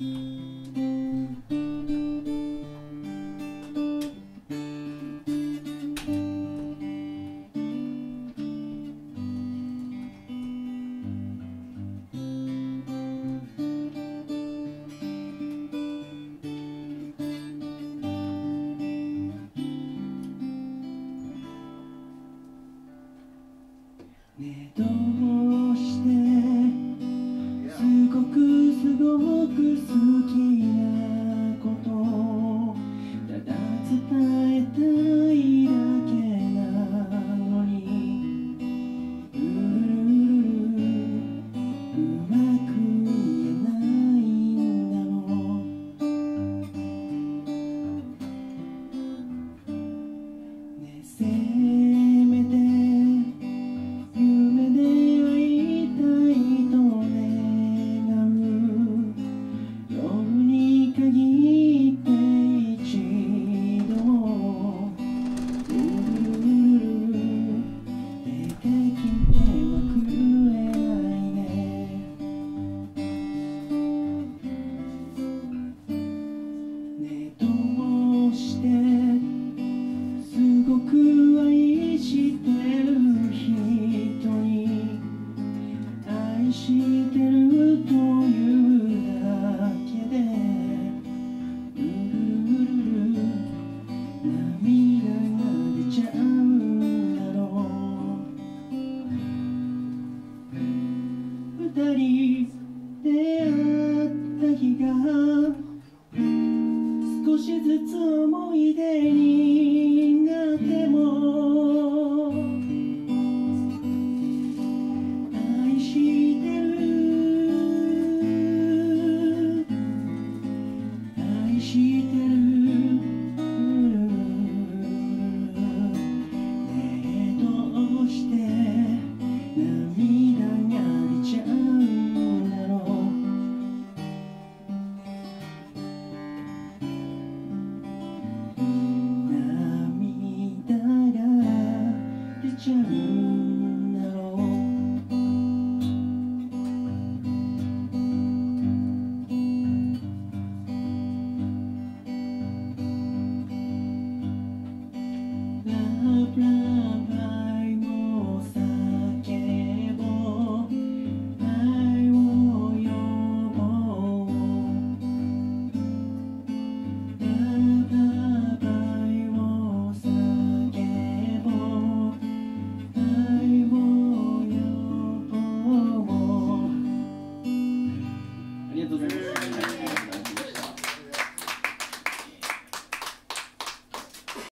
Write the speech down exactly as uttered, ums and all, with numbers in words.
ねえどうしてすごくすごく好きなことをただ伝えたいだけなのにうるるるうまく言えないんだろうねえせめて夢で会いたいと願う夜に限って一度うるるる出てきてはくれないねねえどうしてすごく愛してる人に愛してるというだけでうるるる涙が出ちゃうんだろう二人出会った日が少しずつ思い出になっても